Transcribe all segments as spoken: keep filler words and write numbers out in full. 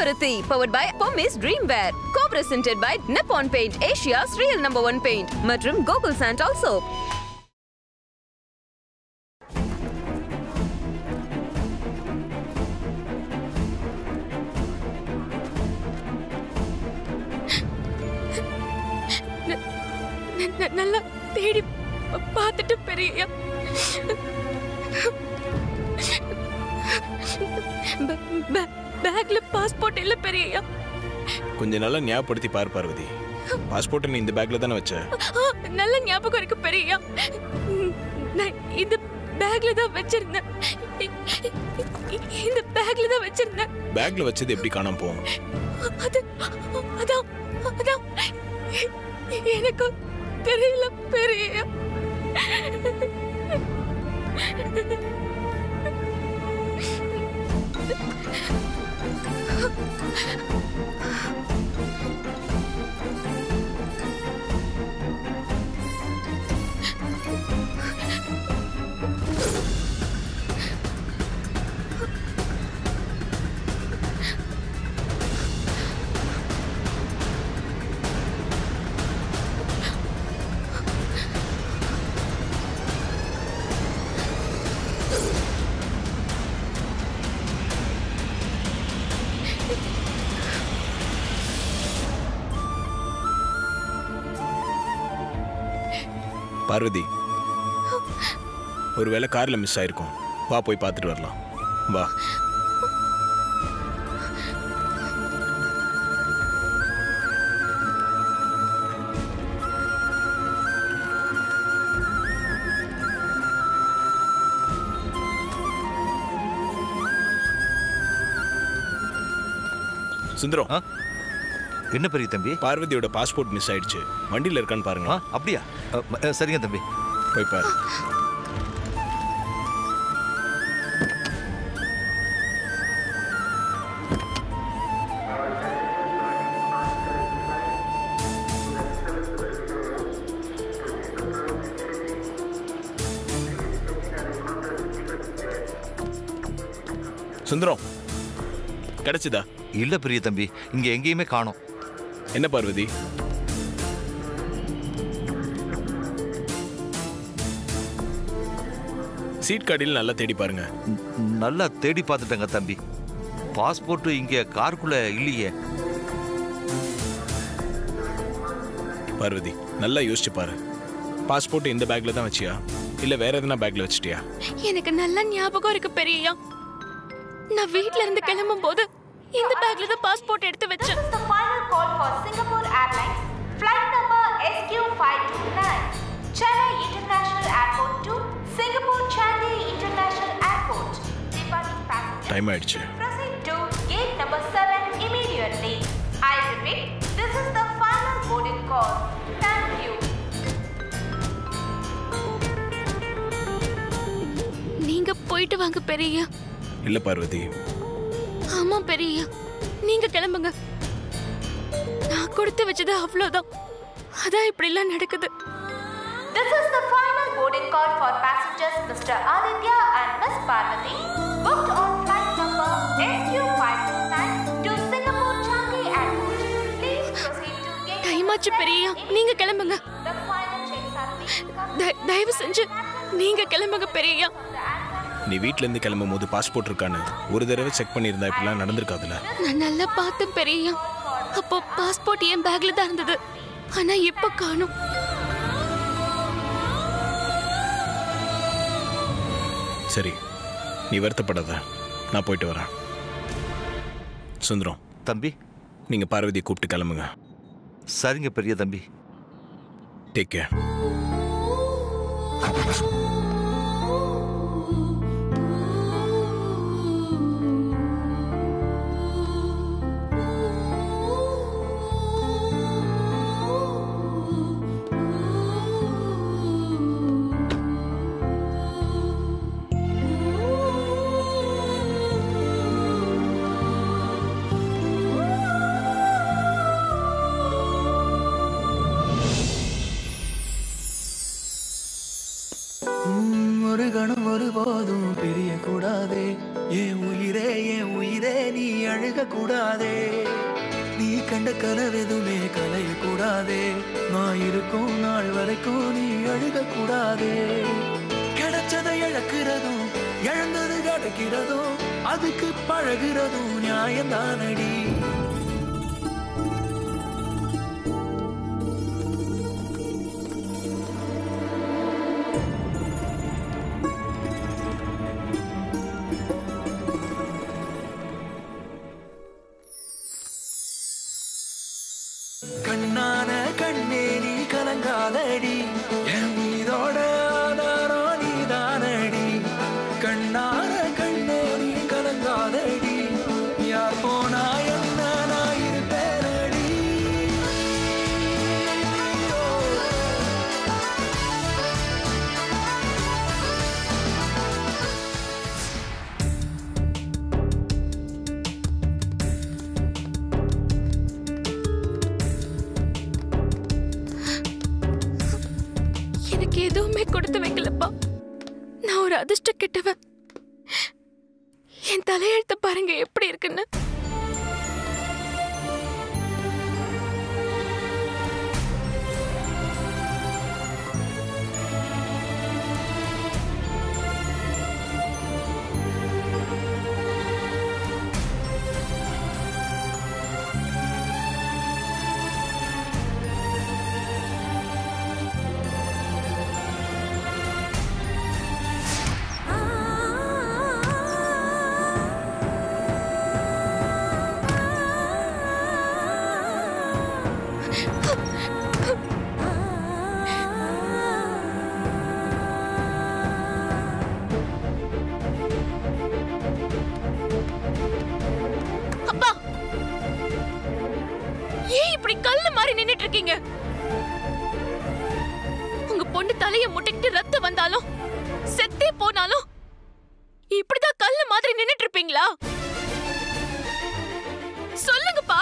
Paruthi, powered by Pommis Dreamwear. Co-presented by Nippon Paint, Asia's real number one paint. மற்றும் Gokul Santal Soap. நல்லா தேடி பார்த்துட்டு பெரிய பேக்ல பாஸ்போர்ட் இல்ல பெரிய. கொஞ்சம் நல்லா ஞாபகப்படுத்தி பார் பார்வதி. பாஸ்போர்ட் நீ இந்த பேக்ல தானே வச்ச? நல்ல ஞாபகம் இருக்கு பெரிய. நான் இந்த பேக்ல தான் வச்சிருந்தேன். இந்த பேக்ல தான் வச்சிருந்தேன். பேக்ல வச்சது எப்படி காணாம போகும்? அது அதான் அதான் எனக்கு தெரியல பெரிய. பார்வதி, ஒருவேளை கார்ல மிஸ் ஆயிருக்கும். வா போய் பார்த்துட்டு வரலாம். வா. சுந்தரம், என்ன பெரிய தம்பி? பார்வதியோட பாஸ்போர்ட் மிஸ் ஆயிடுச்சு. வண்டியில இருக்கான்னு பாருங்க. அப்படியா? சரிங்க தம்பி, போய் பாரு. சுந்தரம், கிடைச்சதா? இல்ல பெரிய தம்பி, இங்க எங்கேயுமே காணோம். என்ன பார்வதி? சீட் கார்டில் நல்லா தேடி பாருங்க. நல்லா தேடி பார்த்துட்டேங்க தம்பி. பாஸ்போர்ட் இங்க காருக்குள்ள இல்லையே. பார்வதி, நல்லா யோசிச்சு பாரு. பாஸ்போர்ட் இந்த பேக்ல தான் வச்சியா இல்ல வேற எதனா பேக்ல வச்சிட்டியா? எனக்கு நல்ல ஞாபகம் இருக்கு பெரியயா. நான் வீட்ல இருந்து கிளம்பும் போது இந்த பேக்ல தான் பாஸ்போர்ட் எடுத்து வச்சேன். The final call for Singapore Airlines flight number S Q five two nine Chennai International Airport to Singapore Changi International Airport. Departing passengers. Time ஆயிடுச்சு. Proceed to gate number seven immediately. I repeat, this is the final boarding call. Thank you. நீங்க போயிட்டு வாங்க பெரியயா. இல்ல பார்வதி. ஆமா பெரியயா, நீங்க கிளம்புங்க. நான் கொடுத்து வச்சது அவ்வளவுதான். அதான் இப்படி எல்லாம் நடக்குது. This is the final boarding call for passengers Mister Aditya and Miss Parvati booked on flight number S Q five two nine to Singapore Changi Airport. Please proceed to gate. Time ஆச்சு பெரியயா, நீங்க கிளம்புங்க. The final checks are being completed. தயவு செஞ்சு நீங்க கிளம்புங்க பெரியயா. நீ வீட்ல இருந்து கிளம்பும் போது பாஸ்போர்ட் இருக்கான்னு ஒரு தடவை செக் பண்ணியிருந்தா இப்படிலாம் நடந்திருக்காதுல்ல? நான் நல்லா பார்த்தேன் பெரியயா. அப்போ பாஸ்போர்ட் என் பேக்ல தான் இருந்தது. ஆனா இப்ப காணோம். சரி, நீ வருத்தப்படாத. நான் போயிட்டு வரேன். சுந்தரம் தம்பி, நீங்க பார்வதியை கூப்பிட்டு கிளம்புங்க. சரிங்க பெரிய தம்பி. Take care. ஒரு கணம் ஒருபோதும் பிரிய கூடாதே. என் உயிரே என் உயிரே நீ அழுக கூடாதே. நீ கண்ட கனவெதுமே கலைய கூடாதே. நான் இருக்கும் நாள் வரைக்கும் நீ அழுக கூடாதே. கிடைச்சதை இழக்கிறதும் இழந்தது கிடைக்கிறதும் அதுக்கு பழகிறதும் நியாயம்தானடி. கண்ணான கண்ணே நீ கலங்காதடி. என் மீதோட ஆதாரம் நீதானடி. கண்ணான கண்ணே நீ கலங்காதடி. யார் போனா என்ன நான் இருப்பேனடி. எதுவுமே கொடுத்து வைக்கலப்பா. நான் ஒரு அதிர்ஷ்ட கெட்டவ. என் தலையெழுத்த பாருங்க எப்படி இருக்குன்னு. உங்க பொண்ணு தலைய முட்டிக்கிட்டு ரத்தம் வந்தாலும் செத்தே போனாலும் இப்படிதான் கல்லு மாதிரி நின்னுட்டு இருப்பீங்களா? சொல்லுங்கப்பா.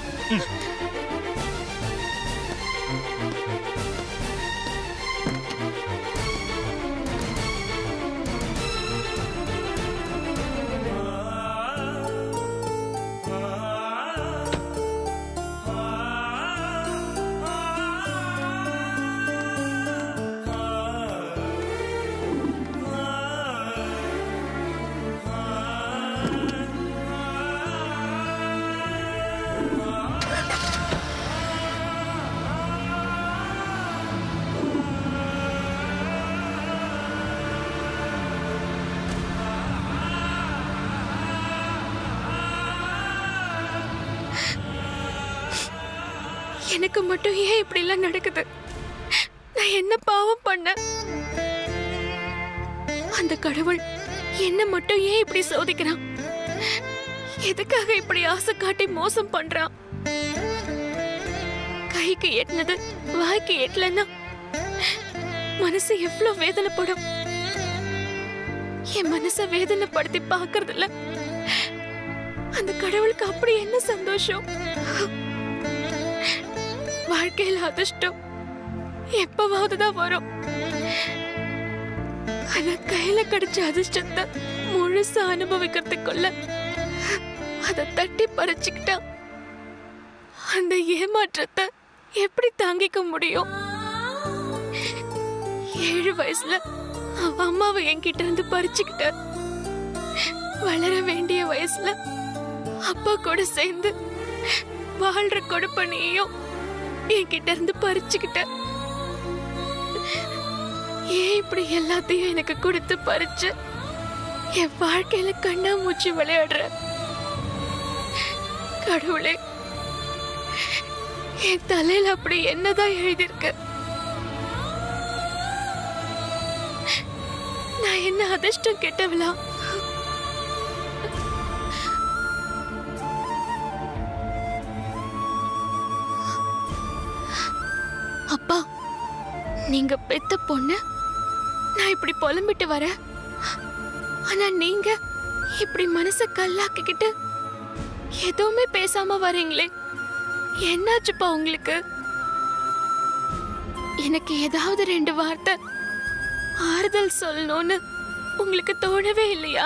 எனக்கு மட்டும் ஏன் இப்படி எல்லாம் நடக்குது? நான் என்ன பாவம் பண்ண? அந்த கடவுள் என்ன மட்டும் ஏன் இப்படி சோதிக்கிறான்? எதுக்காக இப்படி ஆசை காட்டி மோசம் பண்றான்? கைக்கு எட்டினது வாய்க்கு எட்டலன்னா மனசு எவ்வளவு வேதனைப்படும். என் மனச வேதனைப்படுத்தி பாக்குறது இல்ல. அந்த கடவுளுக்கு அப்படி என்ன சந்தோஷம்? வாழ்க்கையில அதிர்ஷ்டம் எப்பவாவதுதான் வரும். ஆனா கையில கிடைச்ச அதிர்ஷ்டத்தை முழுசா அனுபவிக்கிறதுக்குள்ள அதை தட்டி பறிச்சுக்கிட்டா அந்த ஏமாற்றத்தை எப்படி தாங்கிக்க முடியும்? ஏழு வயசுல அவ அம்மாவை என்கிட்ட இருந்து பறிச்சுக்கிட்ட. வளர வேண்டிய வயசுல அப்பா கூட சேர்ந்து வாழ்ற கொடுப்பனையும் என்கிட்ட இருந்து பறிச்சுக்கிட்ட. ஏன் இப்படி எல்லாத்தையும் எனக்கு கொடுத்து பறிச்சு என் வாழ்க்கையில கண்ணாமூச்சி விளையாடுற? கடவுளே, என் தலையில அப்படி என்னதான் எழுதியிருக்கு? நான் என்ன அதிர்ஷ்டம் கெட்டவளா? அப்பா, நீங்க பெத்த பொண்ணு நான் இப்படி புலம்பிட்டு வர, ஆனா நீங்க இப்படி மனச கல்லாக்கிக்கிட்டு எதுவுமே பேசாம வரீங்களே, என்னாச்சுப்பா உங்களுக்கு? எனக்கு ஏதாவது ரெண்டு வார்த்தை ஆறுதல் ஆறுதல் சொல்லணும்னு உங்களுக்கு தோணவே இல்லையா?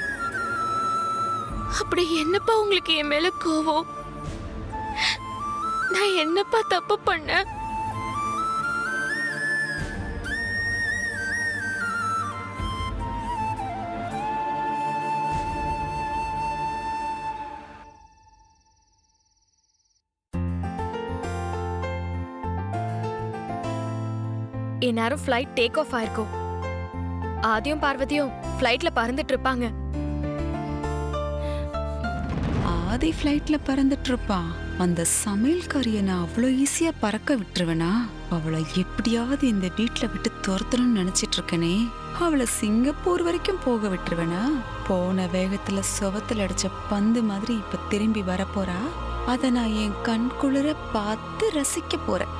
அப்படி என்னப்பா உங்களுக்கு என் மேல கோவம்? நான் என்னப்பா தப்பு பண்ண? இந்நேரம் ஃப்ளைட் டேக் ஆஃப் ஆயிருக்கும். ஆதியும் பார்வதியும் ஃப்ளைட்ல பறந்துட்டு இருப்பாங்க. ஆதி ஃப்ளைட்ல பறந்துட்டு இருப்பான். அந்த சமையல்காரிய நான் அவ்வளோ ஈஸியா பறக்க விட்டுருவேனா? அவளை எப்படியாவது இந்த வீட்டுல விட்டு துரத்தணும்னு நினைச்சிட்டு இருக்கனே. அவளை சிங்கப்பூர் வரைக்கும் போக விட்டுருவேனா? போன வேகத்துல சுவத்துல அடிச்ச பந்து மாதிரி இப்ப திரும்பி வரப்போறா. அத நான் என் கண் குளிர பார்த்து ரசிக்க போறேன்.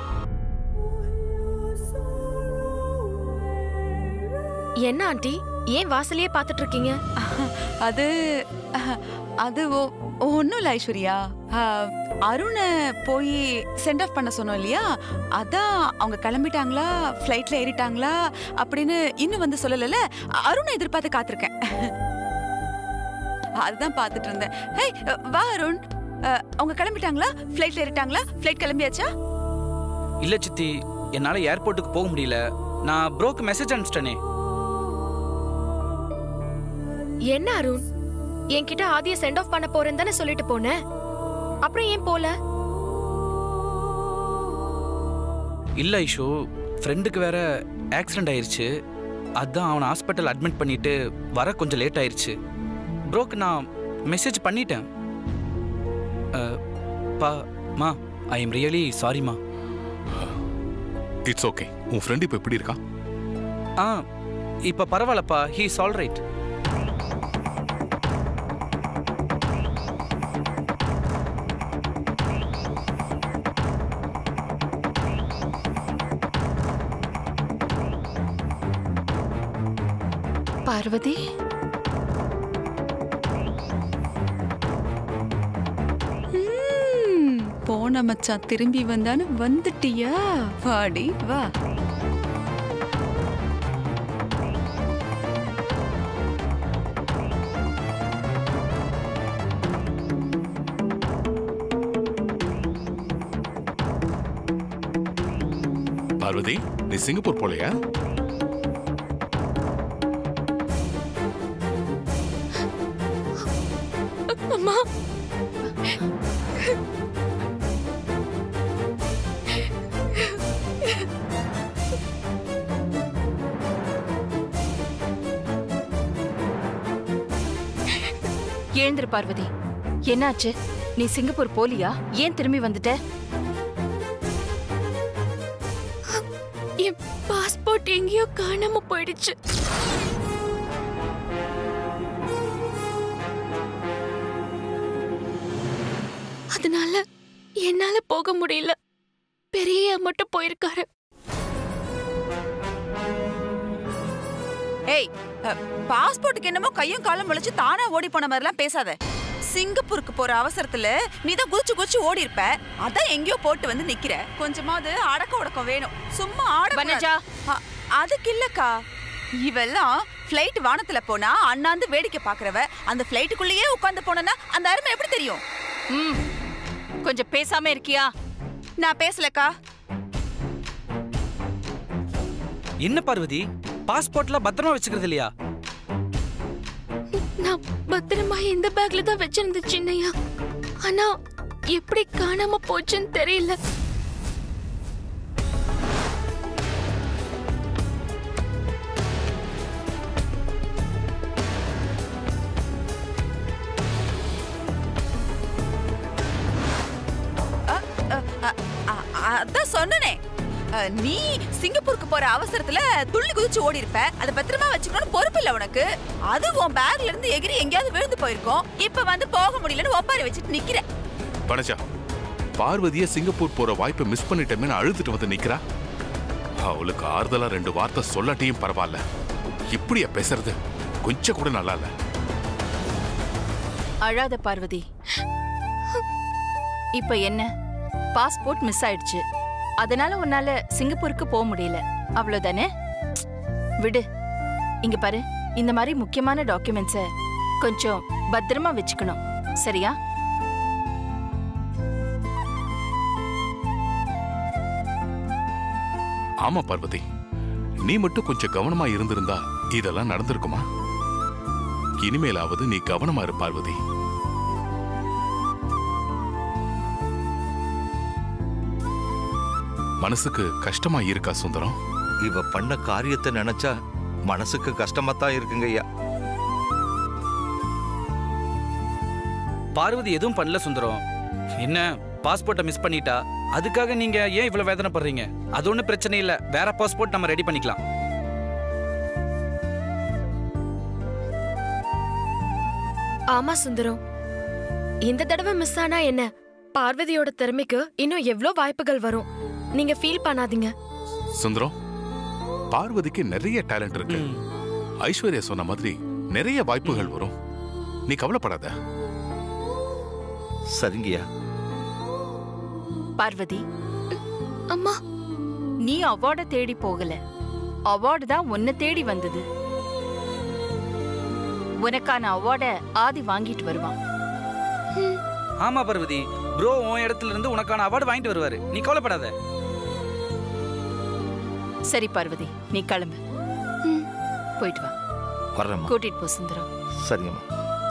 என்ன ஆண்டி, ஏன் வாசலையே பார்த்துட்டு இருக்கீங்க? அது அது ஒன்னும் இல்ல ஐஸ்வர்யா. அருணை போய் சென்ட் ஆஃப் பண்ண சொன்னோம் இல்லையா? அதான் அவங்க கிளம்பிட்டாங்களா, ஃப்ளைட்ல ஏறிட்டாங்களா அப்படின்னு இன்னும் வந்து சொல்லல. அருணை எதிர்பார்த்து காத்திருக்கேன். அதுதான் பார்த்துட்டு இருந்தேன். ஹே வா அருண், அவங்க கிளம்பிட்டாங்களா, ஃப்ளைட்ல ஏறிட்டாங்களா, ஃப்ளைட் கிளம்பியாச்சா? இல்ல சித்தி, என்னால ஏர்போர்ட்டுக்கு போக முடியல. நான் ப்ரோக்கு மெசேஜ் அனுப்பிச்சிட்டேனே. என்ன அருண், என்கிட்ட ஆதிய சென்ட் ஆஃப் பண்ண போறேன்னு தானே சொல்லிட்டு போனேன். அப்புறம் ஏன் போல? இல்ல ஐஷோ, ஃப்ரெண்டுக்கு வேற ஆக்சிடென்ட் ஆயிருச்சு. அதான் அவனை ஹாஸ்பிட்டல் அட்மிட் பண்ணிட்டு வர கொஞ்சம் லேட் ஆயிருச்சு. ப்ரோக்கு நான் மெசேஜ் பண்ணிட்டேன். பா மா, ஐ எம் ரியலி சாரிமா. It's okay. உன் ஃப்ரெண்ட் இப்போ எப்படி இருக்கா? ஆ, இப்போ பரவாயில்லப்பா. He is all right. Parvathi, போன மச்சான் திரும்பி வந்தான்னு வந்துட்டியா? வாடி வா. பார்வதி, நீ சிங்கப்பூர் போலையா? அம்மா, எழுந்திரு பார்வதி. என்னாச்சு? நீ சிங்கப்பூர் போலியா? ஏன் திரும்பி வந்துட்ட? என் பாஸ்போர்ட் எங்கேயோ காணாம போயிடுச்சு. அதனால என்னால போக முடியல. பெரிய மட்டும் போயிருக்காரு. ஏய், பாஸ்போர்ட்டுக்கு என்னமோ கையும் காலம் முளைச்சு தானா ஓடி போன மாதிரிலாம் பேசாத. சிங்கப்பூருக்கு போற அவசரத்துல நீ தான் குதிச்சு குதிச்சு ஓடி இருப்ப. அதான் எங்கேயோ போட்டு வந்து நிக்கிற. கொஞ்சமாவது அடக்க உடக்கம் வேணும். சும்மா ஆட. அதுக்கு இல்லக்கா, இவெல்லாம் ஃப்ளைட் வானத்துல போனா அண்ணாந்து வேடிக்கை பாக்குறவ. அந்த ஃப்ளைட்டுக்குள்ளேயே உட்கார்ந்து போனா அந்த அருமை எப்படி தெரியும்? ம், கொஞ்சம் பேசாம இருக்கியா? நான் பேசலக்கா. என்ன பார்வதி, பாஸ்போர்ட்ல பத்திரமா வச்சுக்கிறது இல்லையா? நான் பத்திரமா இந்த பேக்ல தான் வச்சிருந்தேன் சின்னையா. ஆனா எப்படி காணாம போச்சுன்னு தெரியல. அதான் சொன்னனே, நீ சிங்கப்பூருக்கு போற அவசரத்துல துள்ளி குதிச்சு ஓடி இருப்ப. அதை பத்திரமா வச்சுக்கணும்னு பொறுப்பு இல்ல உனக்கு. அது உன் பேக்ல இருந்து எகிரி எங்கேயாவது விழுந்து போயிருக்கோம். இப்ப வந்து போக முடியலன்னு ஒப்பாரி வச்சுட்டு நிக்கிற. பனஜா, பார்வதிய சிங்கப்பூர் போற வாய்ப்பை மிஸ் பண்ணிட்டேன்னு அழுதுட்டு வந்து நிக்கிறா. அவளுக்கு ஆறுதலா ரெண்டு வார்த்தை சொல்லாட்டியும் பரவாயில்ல. இப்படியா பேசுறது? கொஞ்சம் கூட நல்லா இல்ல. அழாத பார்வதி. இப்ப என்ன, பாஸ்போர்ட் மிஸ் ஆயிடுச்சு. அதனால உன்னால சிங்கப்பூருக்கு போக முடியல, அவ்வளவுதானே? விடு, இங்க பாரு, இந்த மாதிரி முக்கியமான டாக்குமெண்ட்ஸை கொஞ்சம் பத்திரமா வச்சுக்கணும், சரியா? ஆமா பார்வதி, நீ மட்டும் கொஞ்சம் கவனமா இருந்திருந்தா இதெல்லாம் நடந்திருக்குமா? இனிமேலாவது நீ கவனமா இரு பார்வதி. மனசுக்கு கஷ்டமா இருக்கா சுந்தரம்? இவ பண்ண காரியத்தை நினைச்சா மனசுக்கு கஷ்டமா தான் இருக்குங்க ஐயா. பார்வதி எதுவும் பண்ணல சுந்தரம். என்ன பாஸ்போர்ட்டை மிஸ் பண்ணிட்டா, அதுக்காக நீங்க ஏன் இவ்வளவு வேதனைப்படுறீங்க? அது ஒன்றும் பிரச்சனை இல்லை, வேற பாஸ்போர்ட் நம்ம ரெடி பண்ணிக்கலாம். ஆமா சுந்தரம், இந்த தடவை மிஸ் ஆனா என்ன, பார்வதியோட திறமைக்கு இன்னும் எவ்வளவு வாய்ப்புகள் வரும். நீங்க ஃபீல் பண்ணாதீங்க. சுந்தரம், பார்வதிக்கு நிறைய டேலண்ட் இருக்கு. ஐஸ்வர்யா சொன்ன மாதிரி நிறைய வாய்ப்புகள் வரும், நீ கவலைப்படாத. சரிங்கய்யா. பார்வதி, அம்மா, நீ அவார்டை தேடி போகல, அவார்டு தான் உன்னை தேடி வந்தது. உனக்கான அவார்டை ஆதி வாங்கிட்டு வருவான். ஆமா பார்வதி, ப்ரோ உன் இடத்துல இருந்து உனக்கான அவார்டு வாங்கிட்டு வருவாரு, நீ கவலைப்படாத. சரி பார்வதி, நீ கிளம்பு, போயிட்டு வா. வர்றேம்மா. கூட்டிட்டு போ சுந்தரம். சரிங்கம்மா.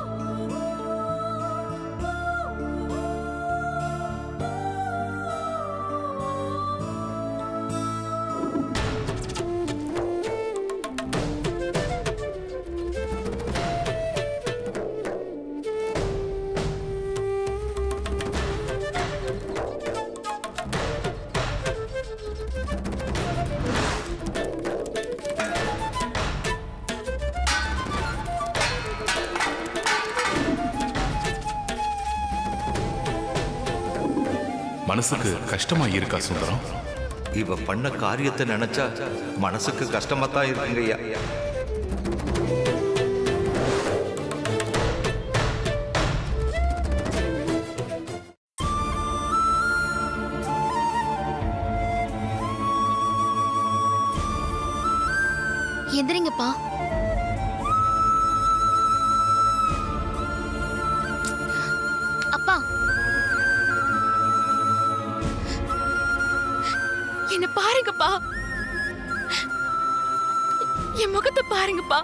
மனசுக்கு கஷ்டமா இருக்கா சுந்தரம்? இவ பண்ண காரியத்தை நினைச்சா மனசுக்கு கஷ்டமா தான் இருக்குங்க ஐயா. எந்திரிங்கப்பா. அப்பா, என்ன பாருங்கப்பா, என் முகத்தை பாருங்கப்பா.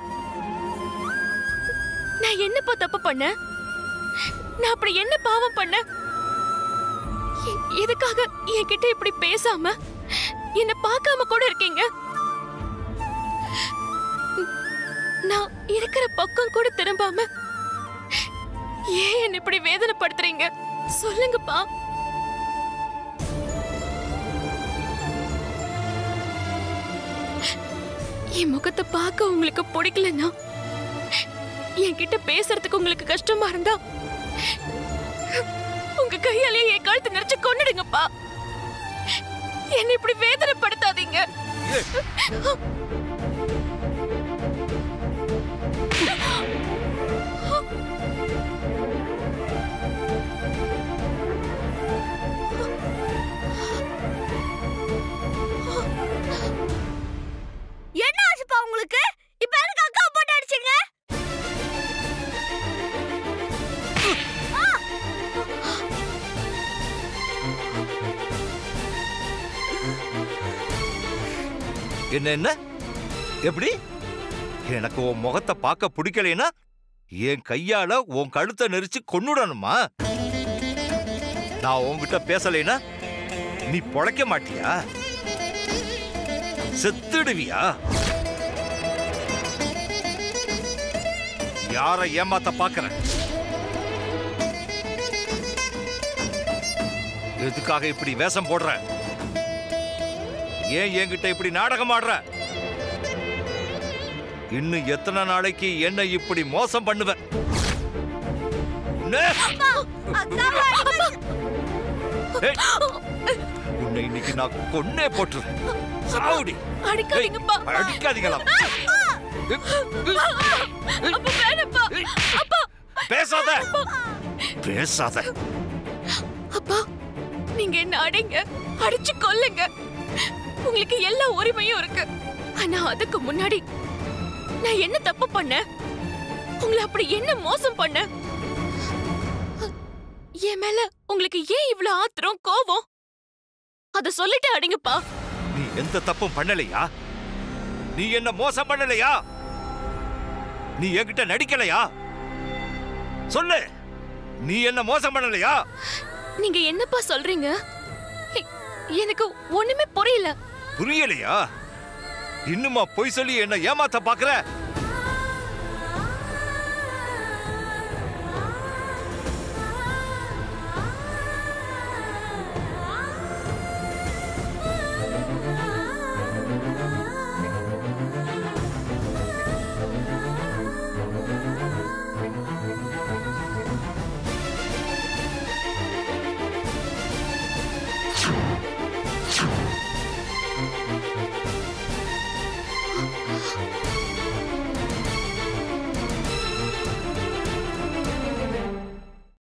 நான் என்னப்பா தப்பு பண்ண? நான் அப்படி என்ன பாவம் பண்ண? எதுக்காக என்கிட்ட இப்படி பேசாம என்ன பார்க்காம கூட இருக்கீங்க? நான் இருக்கிற பக்கம் கூட திரும்பாம ஏன் என்ன இப்படி வேதனைப்படுத்துறீங்க? சொல்லுங்கப்பா. என் முகத்தை பார்க்க உங்களுக்கு பிடிக்கலன்னா, என்கிட்ட பேசுறதுக்கு உங்களுக்கு கஷ்டமா இருந்தா உங்க கையாலேயே என் கழுத்து நெரிச்சு கொன்னுடுங்கப்பா. என்ன இப்படி வேதனைப்படுத்தாதீங்க. என்ன ஆச்சுப்பா உங்களுக்கு? இப்ப எதுக்கு அக்கா போட்டு அடிச்சீங்க? என்ன என்ன எப்படி? எனக்கு உன் முகத்தை பார்க்க பிடிக்கலைன்னா என் கையால உன் கழுத்தை நெரிச்சு கொன்னுடணுமா? நான் உன்கிட்ட பேசலைன்னா நீ பொழைக்க மாட்டியா? செத்துடுவியா? யாரை ஏமாத்த பாக்குற? எதுக்காக இப்படி வேஷம் போடுற? ஏன் என்கிட்ட இப்படி நாடகம் ஆடுற? இன்னும் எத்தனை நாளைக்கு என்ன இப்படி மோசம் பண்ணுவ? உன்னை இன்னைக்கு நான் கொன்னே போட்டுறேன். சாவுடி. அடிக்காதீங்கப்பா. அடிக்காதீங்களா? அப்பா வேணப்பா. அப்பா பேசாத. பேசாத. அப்பா, நீங்க என்ன அடிங்க, அடிச்சு கொல்லுங்க, உங்களுக்கு எல்லா உரிமையும் இருக்கு. ஆனா அதுக்கு முன்னாடி நான் என்ன தப்பு பண்ணேன்? உங்களை அப்படி என்ன மோசம் பண்ண? என் மேல உங்களுக்கு ஏன் இவ்வளவு ஆத்திரம் கோவம்? அத சொல்லிட்டு அடிங்கப்பா. நீ எந்த தப்பும் பண்ணலையா? நீ என்ன மோசம் பண்ணலையா? நீ என்கிட்ட நடிக்கலையா? சொல்லு, நீ என்ன மோசம் பண்ணலையா? நீங்க என்னப்பா சொல்றீங்க? எனக்கு ஒண்ணுமே புரியல. புரியலையா? இன்னுமா பொய் சொல்லி என்ன ஏமாத்த பாக்குற?